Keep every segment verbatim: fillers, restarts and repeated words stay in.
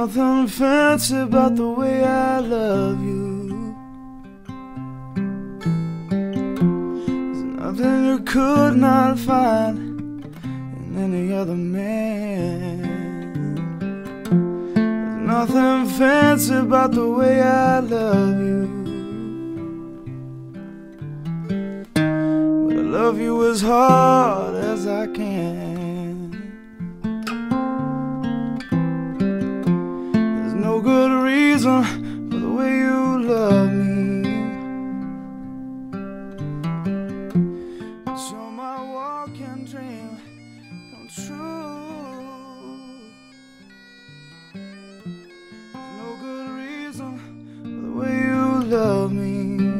nothing fancy about the way I love you. There's nothing you could not find in any other man. There's nothing fancy about the way I love you. But I love you as hard as I can. No good reason for the way you love me, but you're my walking dream come true. There's no good reason for the way you love me,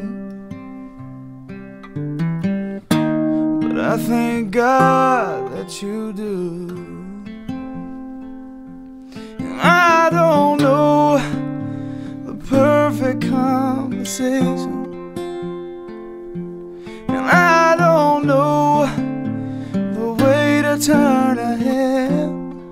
but I thank God that you do. I don't know the perfect conversation, and I don't know the way to turn ahead,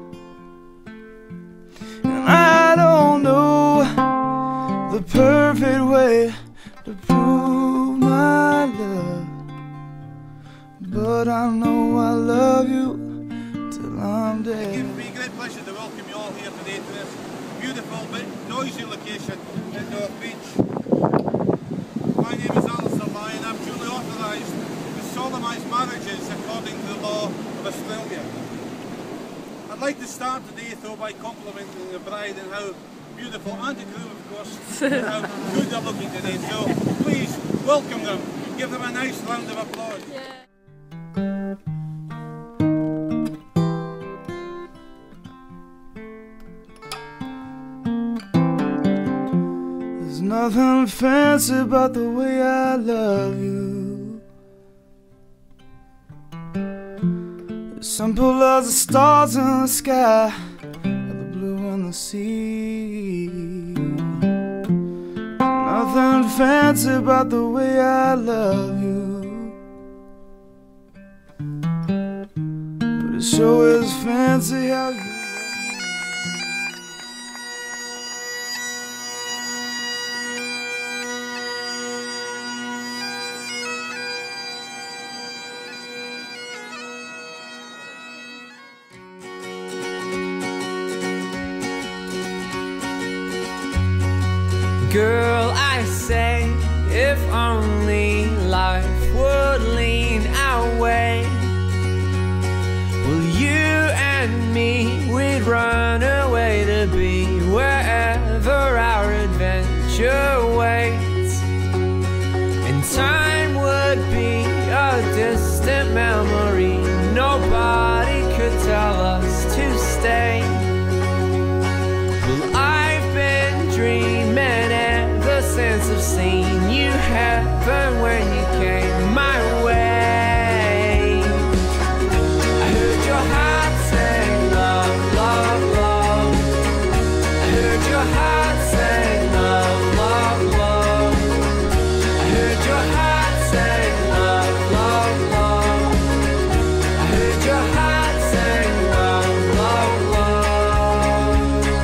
and I don't know the perfect way to prove my love, but I know I love you till I'm dead. It gives me great pleasure to welcome you all here today to this beautiful but noisy location at North Beach. My name is Alistair Lyon. I'm duly authorised to solemnise marriages according to the law of Australia. I'd like to start today though by complimenting the bride and how beautiful, and the groom of course, and how good they're looking today. So please welcome them, give them a nice round of applause. Yeah. Nothing fancy about the way I love you. As simple as the stars in the sky, or the blue in the sea. Nothing fancy about the way I love you, but it sure is fancy how you Girl, I say, if only life would lean our way, well, you and me, we'd run away to be wherever our adventure waits, and time would be a distant memory. Nobody could tell us to stay. Well, I've been dreaming since I've seen you heaven when you came my way. I heard your heart say love, love, love. I heard your heart say love, love, love. I heard your heart say love, love, love. I heard your heart say love, love, love.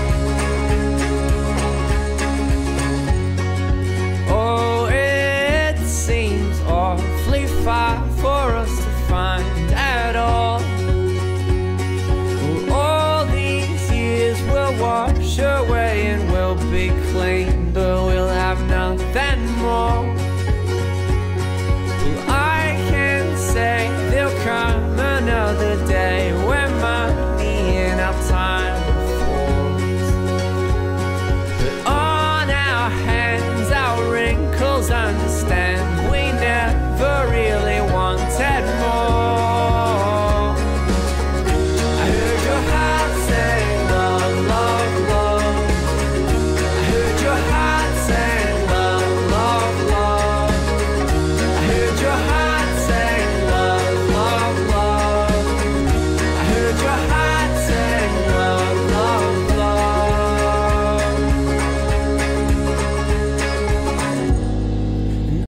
Oh, it seems awfully far for us to find at all. Well, all these years will wash away and we'll be clean, but we'll have nothing more. Well, I can say there'll come another day when money and our time falls, but on our hands, our wrinkles understand we never